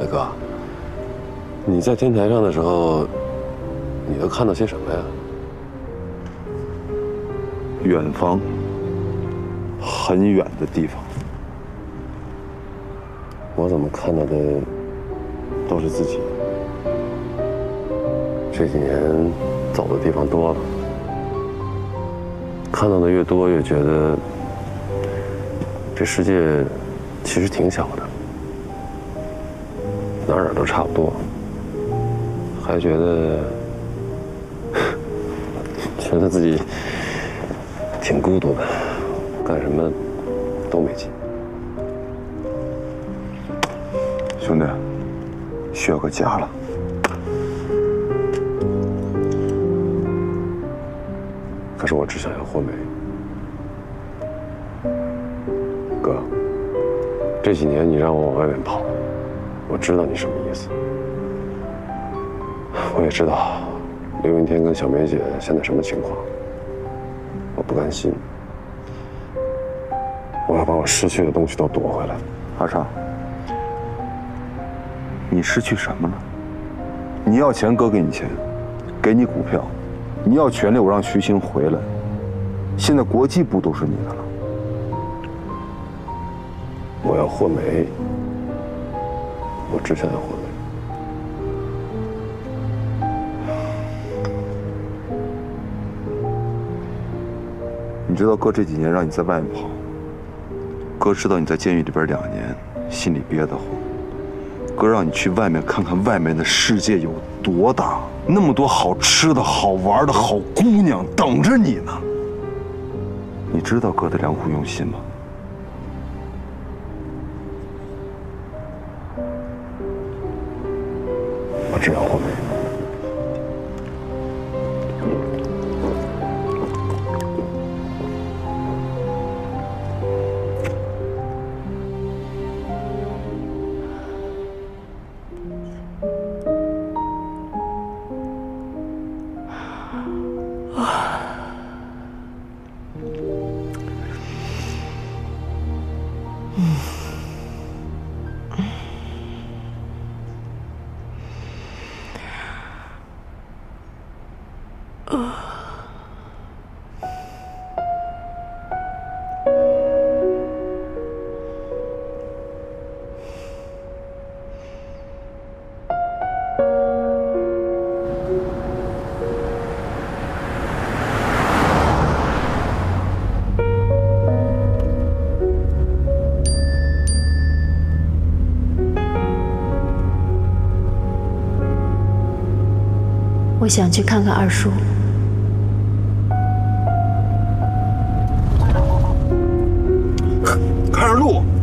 哎哥，你在天台上的时候，你都看到些什么呀？ 远方，很远的地方。 我怎么看到的都是自己？这几年走的地方多了，看到的越多，越觉得这世界其实挺小的，哪儿都差不多，还觉得自己挺孤独的，干什么都没劲。 兄弟，需要个家了。 可是我只想要霍梅。哥，这几年你让我往外面跑，我知道你什么意思。我也知道刘云天跟小梅姐现在什么情况，我不甘心，我要把我失去的东西都夺回来。 阿畅，你失去什么了？你要钱，哥给你钱，给你股票；你要权利，我让徐星回来。现在国际部都是你的了。 我要霍梅，我只想要霍梅。 你知道哥这几年让你在外面跑，哥知道你在监狱里边2年，心里憋得慌。哥让你去外面看看外面的世界有多大，那么多好吃的好玩的好姑娘等着你呢。你知道哥的良苦用心吗？ 我只要霍梅。 我想去看看二叔。 看着路。